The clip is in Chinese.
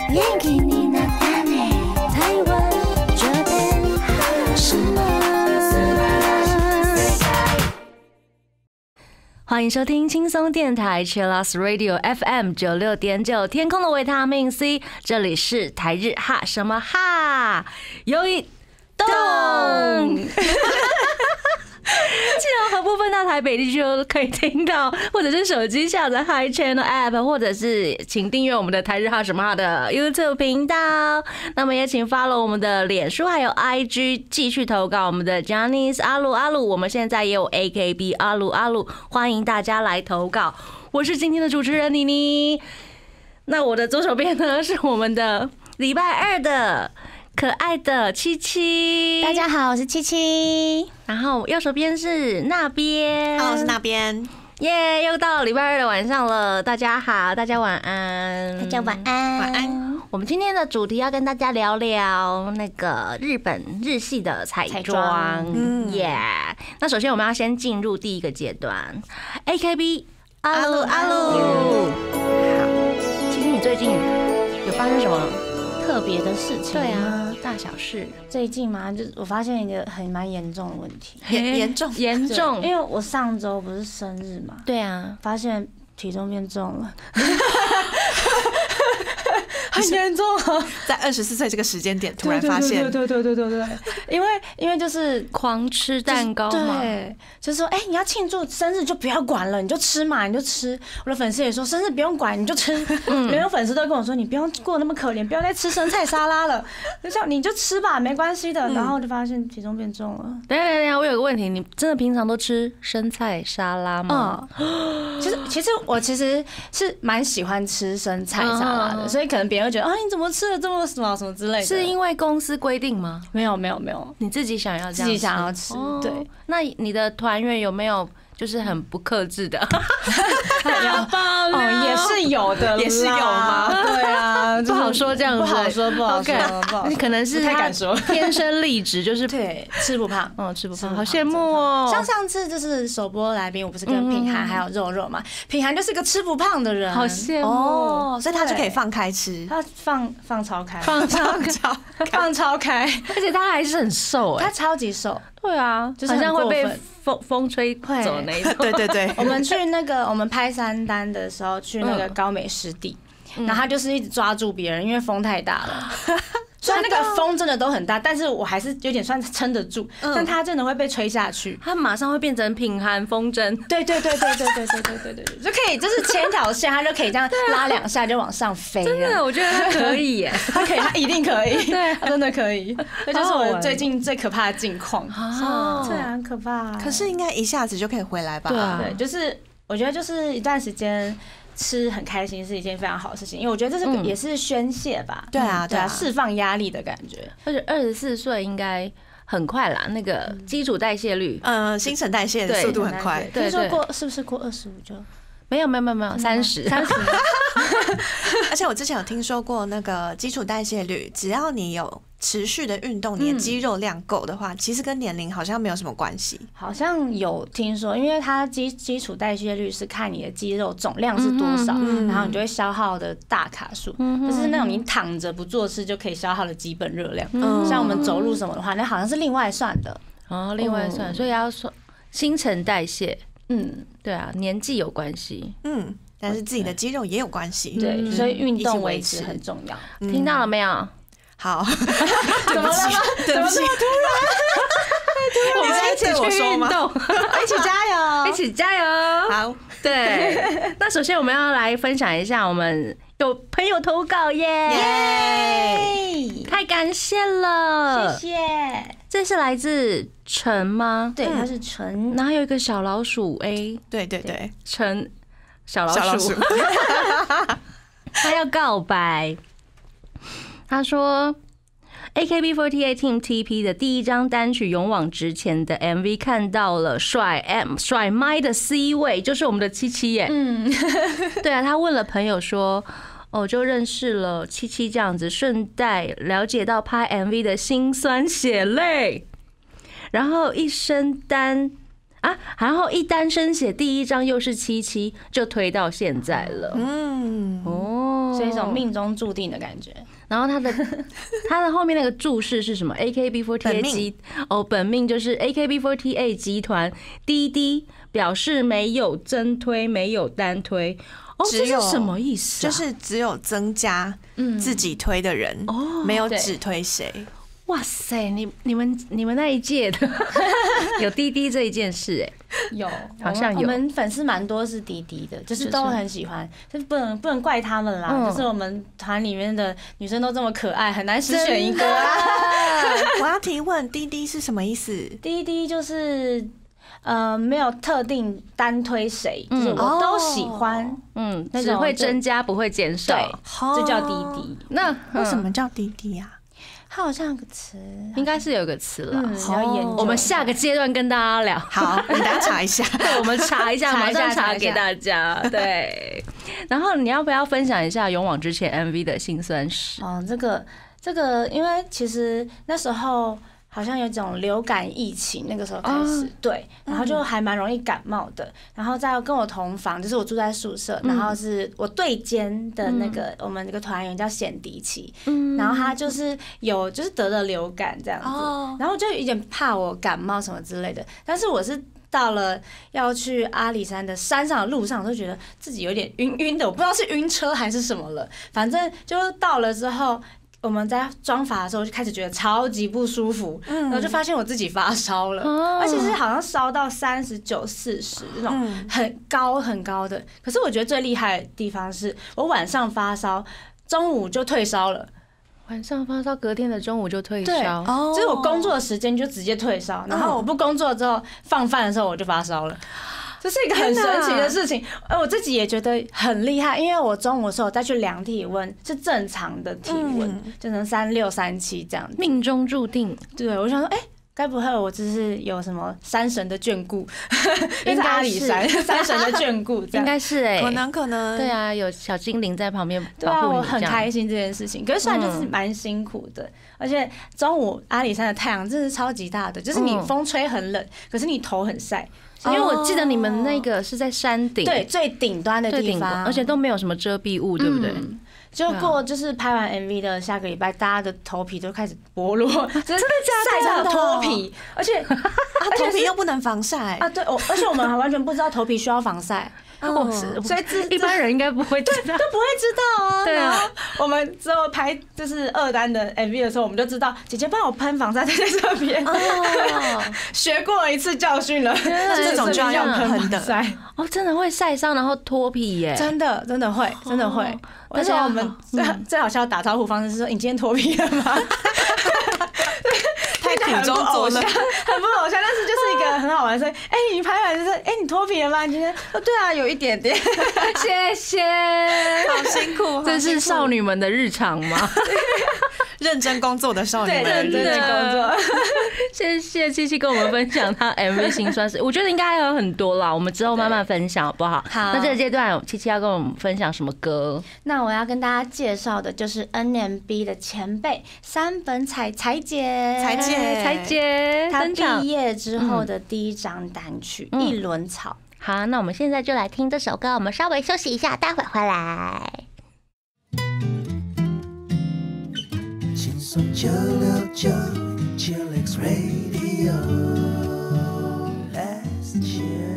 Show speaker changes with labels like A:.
A: 元気になったね台湾这边什么欢迎收听轻松电台 Chillus Radio FM 96.9天空的维他命 C， 这里是台日哈什么哈，有一动。既然和部分到台北地区都可以听到，或者是手机下载 Hi Channel App， 或者是请订阅我们的台日哈什么哈的 YouTube 频道。那么也请 follow 我们的脸书还有 IG， 继续投稿我们的 Johnny's 阿鲁阿鲁。我们现在也有 AKB 阿鲁阿鲁，欢迎大家来投稿。我是今天的主持人妮妮。那我的左手边呢是我们的礼拜二的可爱的七七，
B: 大家好，我是七七。
A: 然后右手边是那边，
C: 我是那边。
A: 耶，又到礼拜二的晚上了，大家好，大家晚安，
B: 大家晚安，
C: 晚安。
A: 我们今天的主题要跟大家聊聊那个日系的彩妆，耶。那首先我们要先进入第一个阶段 ，AKB 阿鲁阿鲁。好，其实你最近有发生什么
B: 特别的事情？
A: 对啊，大小事。
B: 最近嘛，就是我发现一个蛮严重的问题，
C: 严重，
B: 因为我上周不是生日嘛，
A: 对啊，
B: 发现体重变重了。很严重啊！
C: 在24岁这个时间点突然发现，
B: 对，因为就是
A: 狂吃蛋糕嘛，
B: 对，就是说，你要庆祝生日就不要管了，你就吃嘛，你就吃。我的粉丝也说，生日不用管，你就吃。没有粉丝都跟我说，你不用过那么可怜，不要再吃生菜沙拉了，你就吃吧，没关系的。然后就发现体重变重了。
A: 等一下，我有个问题，你真的平常都吃生菜沙拉吗？
B: 其实我是蛮喜欢吃生菜沙拉的，所以可能别人会觉得你怎么吃了这么什么什么之类的？
A: 是因为公司规定吗？
B: 没有，
A: 你自己想要这样吃，
B: 自己想要吃。对，
A: 那你的团员有没有就是很不克制的？
B: 也是有的，
C: 也是有吗？
B: 对啊，
A: 不好说这样子，
B: 不好说，
A: 你可能是
B: 太敢说，
A: 天生丽质就是
B: 对，吃不胖，
A: 吃不胖，好羡慕哦。
B: 像上次就是首播来宾，我不是跟品涵还有肉肉嘛？品涵就是个吃不胖的人，
A: 好羡慕
C: 所以他就可以放开吃，
B: 他放超开，
A: 放超开，而且他还是很瘦
B: 他超级瘦。
A: 对啊，
B: 就是
A: 好像会被风吹走那一种。
C: 对。
B: 我们去我们拍3单的时候，去那个高美湿地，然后他就是一直抓住别人，因为风太大了。虽然那个风真的都很大，但是我还是有点算撑得住，但他真的会被吹下去，
A: 他马上会变成品涵风筝。
B: 对，就可以就是牵一条线，他就可以这样拉2下就往上飞。
A: 真的，我觉得他可以耶，
B: 他一定可以，
A: 对，
B: 他真的可以。这就是我最近最可怕的境况。对啊，很可怕。
C: 可是应该一下子就可以回来吧？
B: 对，就是我觉得就是一段时间。吃很开心是一件非常好的事情，因为我觉得这是也是宣泄吧。
C: 对啊，
B: 释放压力的感觉。
A: 而且24岁应该很快啦，那个基础代谢率，
C: 新陈代谢的速度很快。
B: 听说是不是过25就？
A: 没有，30。
C: 而且我之前有听说过那个基础代谢率，只要你有持续的运动，你的肌肉量够的话，其实跟年龄好像没有什么关系。
B: 好像有听说，因为它基础代谢率是看你的肌肉总量是多少，然后你就会消耗的大卡数，就是那种你躺着不做事就可以消耗的基本热量。像我们走路什么的话，那好像是另外算的。
A: 另外算，所以要说新陈代谢。对啊，年纪有关系。
C: 但是自己的肌肉也有关系。
B: 对，所以运动维持很重要。
A: 听到了没有？
C: 好，
B: 怎么了吗？怎么这么突
C: 然？我们一起去运动，
B: 一起加油，
A: 一起加油。
C: 好，
A: 对。那首先我们要来分享一下，我们有朋友投稿耶，太感谢了，
B: 谢谢。
A: 这是来自陈吗？
B: 对，他是陈，
A: 然后有一个小老鼠 A，
C: 对，
A: 陈小老鼠，他要告白。他说 AKB48 Team TP 的第1张单曲《勇往直前》的 MV 看到了甩麦的 C 位，就是我们的七七耶。对啊，他问了朋友说，就认识了七七这样子，顺带了解到拍 MV 的辛酸血泪，然后一单身写第1张又是七七，就推到现在了。
B: 是一种命中注定的感觉。
A: 然后他的后面那个注释是什么 ？AKB48 本命就是 AKB48 集团滴滴表示没有增推，没有单推。这是什么意思啊？
C: 就是只有增加自己推的人，没有只推谁。
A: 哇塞，你们那一届的有滴滴这一件事
B: 有，
A: 好像有。
B: 我们粉丝蛮多是滴滴的，就是都很喜欢，就不能怪他们啦。就是我们团里面的女生都这么可爱，很难只选一个啊。
C: 我要提问，滴滴是什么意思？
B: 滴滴就是没有特定单推谁，就是我都喜欢，
A: 只会增加不会减少，
B: 对，这叫滴滴。
C: 那为什么叫滴滴呀？
B: 它好像有个词，
A: 应该是有个词了。
B: 我
A: 们下个阶段跟大家聊。
C: 好，你等下查一下。
A: 对，我们查一下，马上查给大家。对。然后你要不要分享一下勇往直前 MV 的辛酸史？
B: 这个，因为其实那时候好像有一种流感疫情，那个时候开始，对，然后就还蛮容易感冒的。然后再跟我同房，就是我住在宿舍，然后是我对间的那个我们那个团员叫显迪奇，然后他就是得了流感这样子，然后就有点怕我感冒什么之类的。但是我是到了要去阿里山的山上的路上，都觉得自己有点晕晕的，我不知道是晕车还是什么了，反正就到了之后。我们在妆发的时候就开始觉得超级不舒服，然后就发现我自己发烧了，而且是好像烧到39、40这种很高很高的。可是我觉得最厉害的地方是我晚上发烧，中午就退烧了。
A: 晚上发烧，隔天的中午就退烧，
B: 就是我工作的时间就直接退烧，然后我不工作之后放饭的时候我就发烧了。这是一个很神奇的事情，我自己也觉得很厉害，因为我中午的时候再去量体温是正常的体温，就能36、37这样子，
A: 命中注定。
B: 对，我想说，该不会我就是有什么山神的眷顾？应该是阿里山山神的眷顾，
A: 应该是
C: 可能
A: 对啊，有小精灵在旁边
B: 保护你，我很开心这件事情。可是虽然就是蛮辛苦的，而且中午阿里山的太阳真的是超级大的，就是你风吹很冷，可是你头很晒。
A: 因为我记得你们那个是在山顶，
B: 对，最顶端的地方，
A: 而且都没有什么遮蔽物，对不对？
B: 就是拍完 MV 的下个礼拜，大家的头皮都开始剥落，真的
C: 晒
B: 到脱皮，而且
C: 头皮又不能防晒
B: 啊，对，而且我们还完全不知道头皮需要防晒。
A: 所以一般人应该不会知道，
B: 都不会知道啊。
A: 对啊，
B: 我们之后拍就是2单的 MV 的时候，我们就知道姐姐帮我喷防晒在这边，学过一次教训了，
C: 这种就要用喷的。
A: 真的会晒伤，然后脱皮耶，
B: 真的会。而且我们最好笑的打招呼方式是说：“你今天脱皮了吗？”
C: 太苦中作乐，
B: 很不偶像，但是就是一个很好玩的事。你拍完就是你脱皮了吗？你今天对啊，有一点点。
A: 谢谢，
C: 好辛苦，
A: 这是少女们的日常吗？
C: 认真工作的少女们的日常，
B: 认真工作。
A: 谢谢七七跟我们分享她 MV 辛酸史，我觉得应该还有很多啦，我们之后慢慢分享好不好？
B: 好。
A: 那这个阶段七七要跟我们分享什么歌？
B: 那我要跟大家介绍的就是 NMB 的前辈山本彩姐，她毕业之后的第1张单曲《一轮草》。
A: 好，那我们现在就来听这首歌，我们稍微休息一下，待会回来。轻松969 Chillax Radio，Let's chill。